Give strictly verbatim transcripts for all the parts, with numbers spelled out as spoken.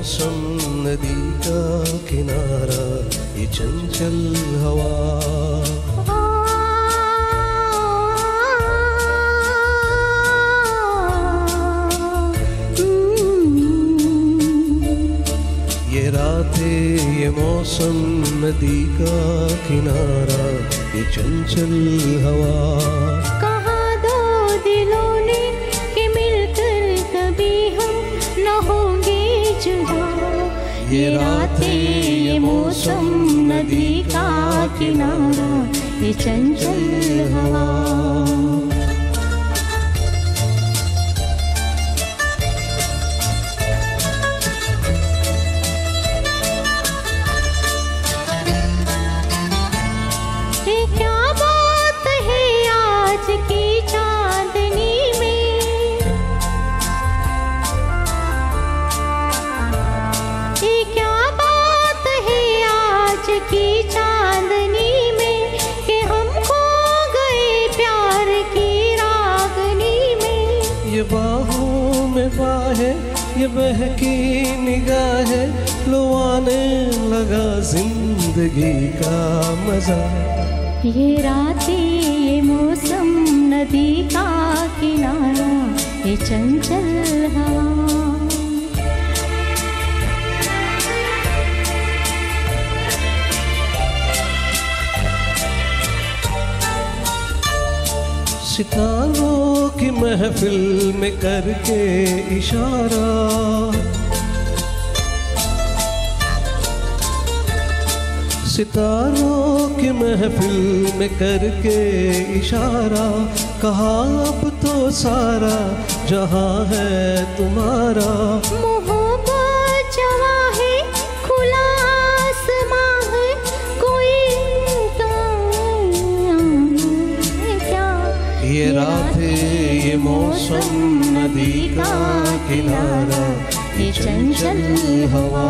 मौसम नदी का किनारा, ये चंचल हवा। ये रातें ये मौसम नदी का किनारा, ये चंचल हवा। कहा दो दिलों ने कि मिलकर कभी हम न होंगे जुदा। ये रातें ये मौसम नदी का किनारा, ये चंचल हवा। की चांदनी में कि हम खो गए प्यार की रागनी में। ये बाहों में बाहें ये बहकी निगाहें, लो आने लगा जिंदगी का मजा। ये रातें ये मौसम नदी का किनारा, ये चंचल हवा। सितारों की महफिल में करके इशारा, सितारों की महफिल में करके इशारा, कहा अब तो सारा जहां है तुम्हारा। मोहब्बत जवा है खुला आसमां है, कोई क्या। ये रातें ये मौसम नदी का किनारा, ये चंचल हवा।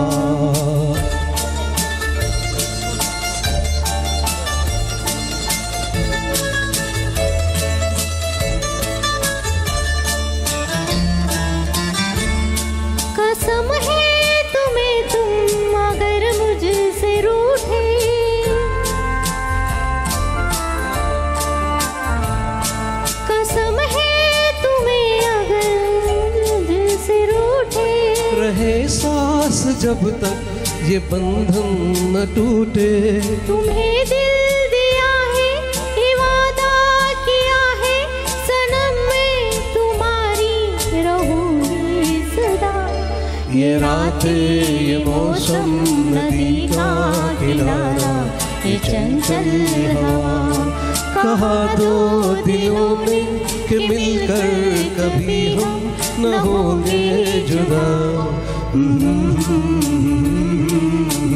कसम है तुम्हें तुम अगर मुझसे रूठे, कसम है तुम्हें अगर मुझसे रूठे। रहे सांस जब तक ये बंधन न टूटे, तुम्हें दिल दिया है ये वादा किया है, सनम मैं तुम्हारी रहूंगी सदा। ये रातें ये मौसम नदी का किनारा, ये चंचल हवा। कहा दो दिलों में कि मिलकर कभी हम न होंगे जुदा।